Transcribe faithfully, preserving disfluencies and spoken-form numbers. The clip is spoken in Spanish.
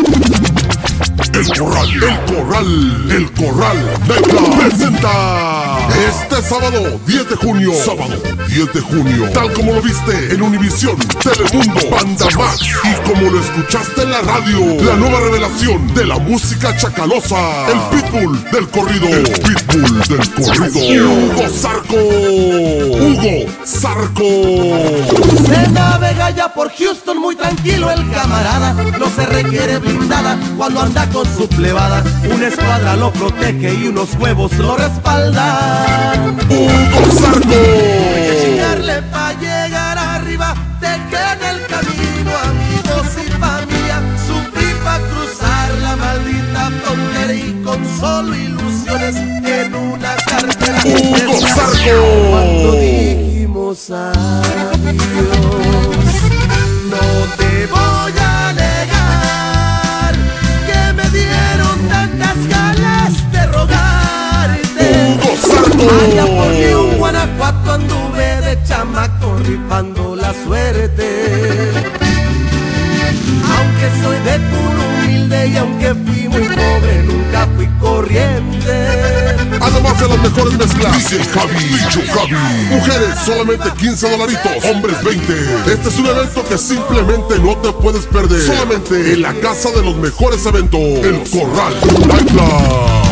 El Corral, El Corral, El Corral Nightclub presenta este sábado diez de junio, sábado diez de junio, tal como lo viste en Univisión, Telemundo, Banda Max y como lo escuchaste en la radio, la nueva revelación de la música chacalosa, el Pitbull del corrido, el Pitbull del corrido, Hugo Zarco, Hugo Zarco. Se navega ya por Houston muy tranquilo el camarada, no se requiere blindada cuando anda con su plebada, una escuadra lo protege y unos huevos lo respaldan. Hugo Zarco. Hay que chingarle pa' llegar arriba, dejen el camino amigos y familia, sufrí pa' cruzar la maldita frontera y con solo ilusiones en una cartera. Hugo Zarco. Cuando dijimos adiós, no te voy a negar que me dieron tantas ganas de rogarte. Hugo Zarco. Allá por León, Guanajuato anduve de chamaco rifando la suerte. Aunque soy de culo humilde y aunque fui muy pobre, nunca fui corriente. Además de las mejores mezclas, D J Javi, D J Javi. Mujeres, solamente quince dolaritos, hombres veinte. Este es un evento que simplemente no te puedes perder. Solamente en la casa de los mejores eventos, El Corral Nightclub.